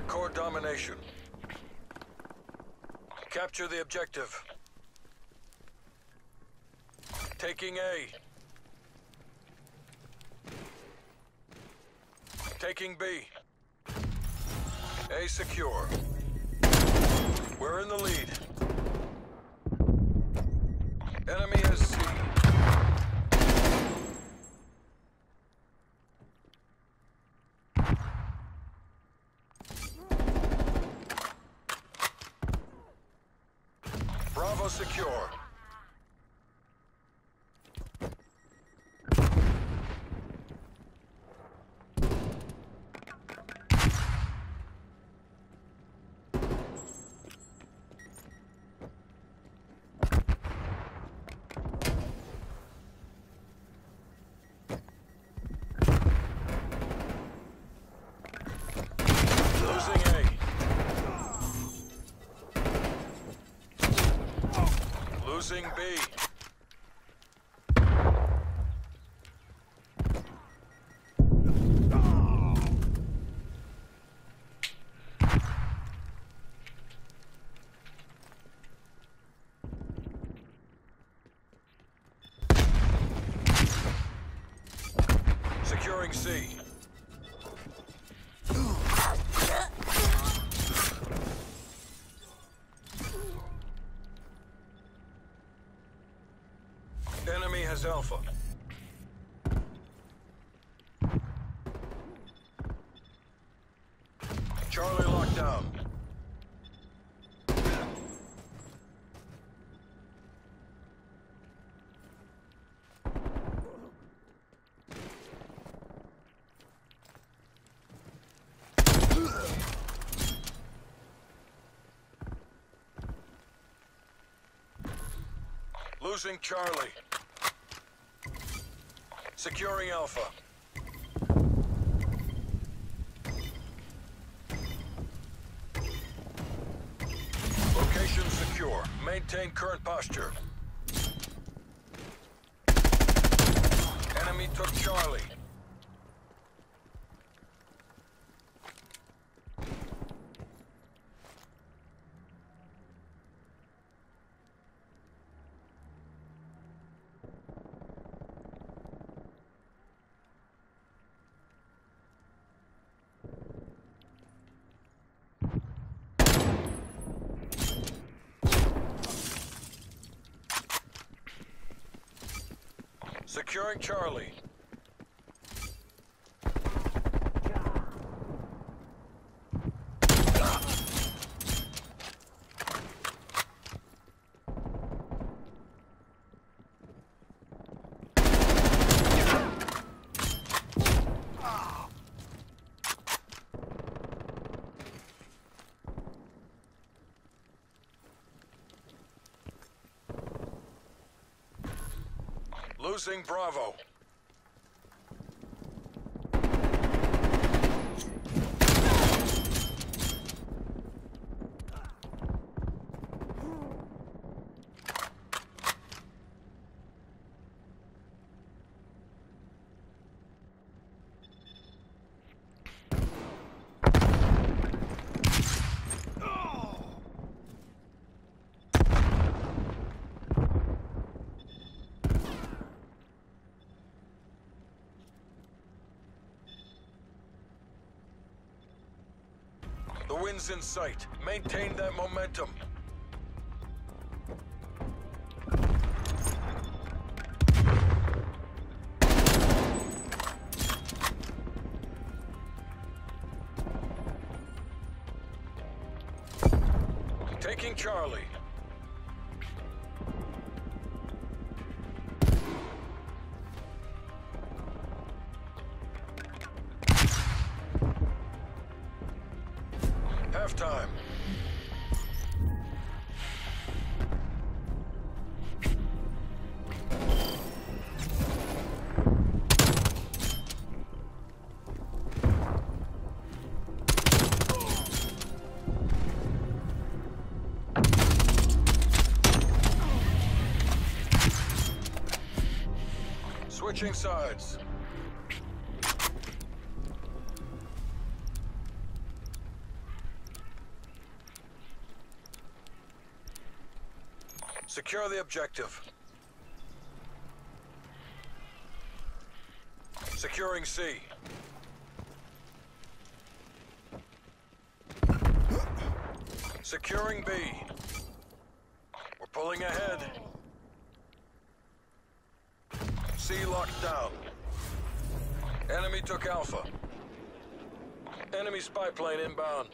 Hardcore domination. Capture the objective. Taking A. Taking B. A secure. We're in the lead. Enemy is C. Bravo secure. Losing A. Losing B. Securing C. Enemy has Alpha. Charlie locked down. Losing Charlie. Securing Alpha. Location secure. Maintain current posture. Enemy took Charlie. Securing Charlie. Losing Bravo. The wind's in sight. Maintain that momentum. Taking Charlie. Halftime. Switching sides. Secure the objective. Securing C. Securing B. We're pulling ahead. C locked down. Enemy took Alpha. Enemy spy plane inbound.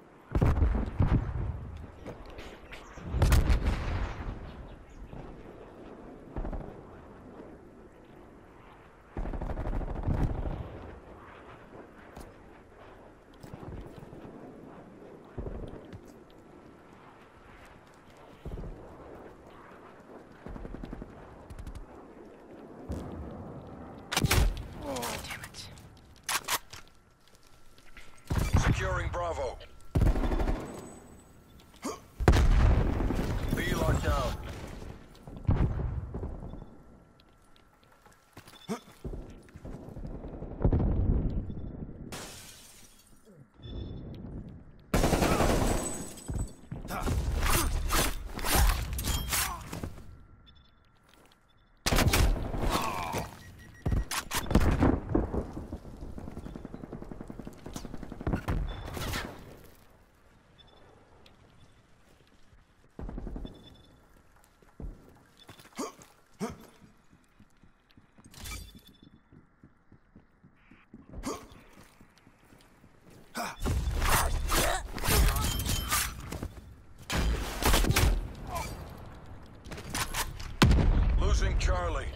Securing Bravo. B locked down. Losing Charlie.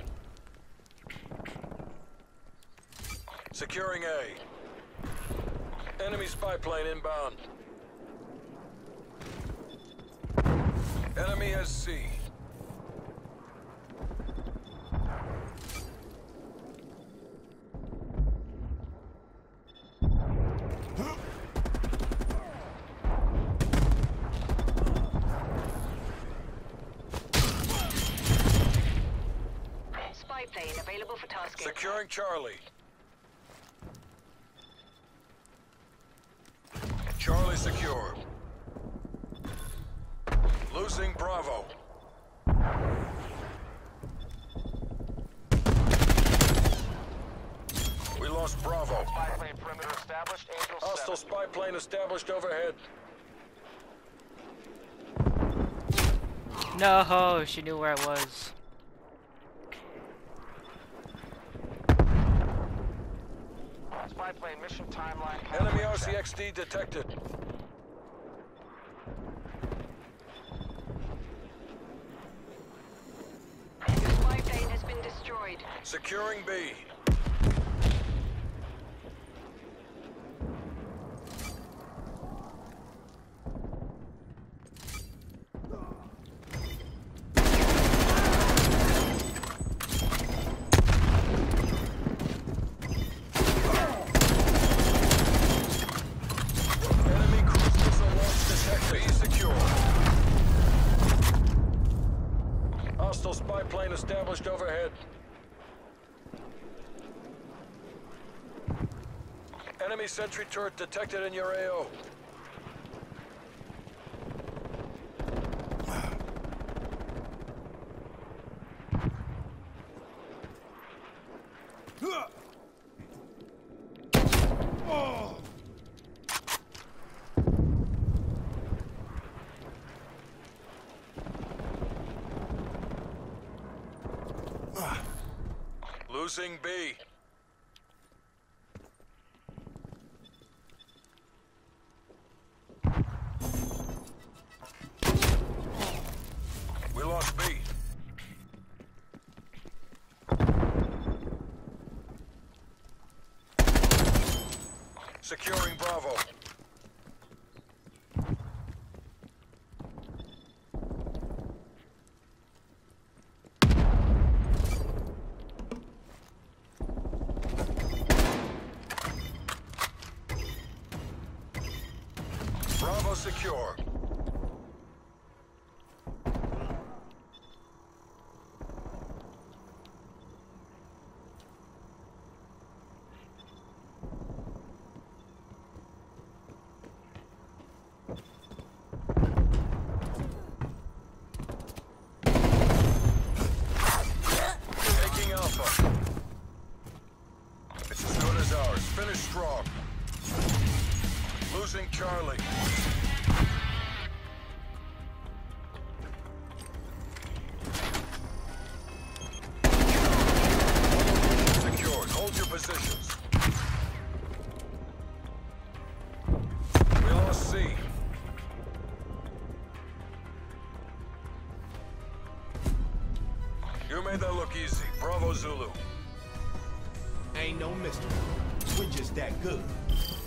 Securing A. Enemy spy plane inbound. Enemy has C. Spy plane available for tasking. Securing Charlie. Charlie secure. Losing Bravo. We lost Bravo. Spy plane perimeter established. Angel Hostile 7. spy plane established overhead. No, she knew where I was. Spy plane mission timeline. Enemy halfway check. RCXD detected. The spy plane has been destroyed. Securing B. Enemy cruise missile launch detected. B secure. Hostile spy plane established overhead. Enemy sentry turret detected in your AO. Losing B. We lost B. Securing Bravo. Bravo secure. You made that look easy. Bravo Zulu. Ain't no mystery. We're just that good.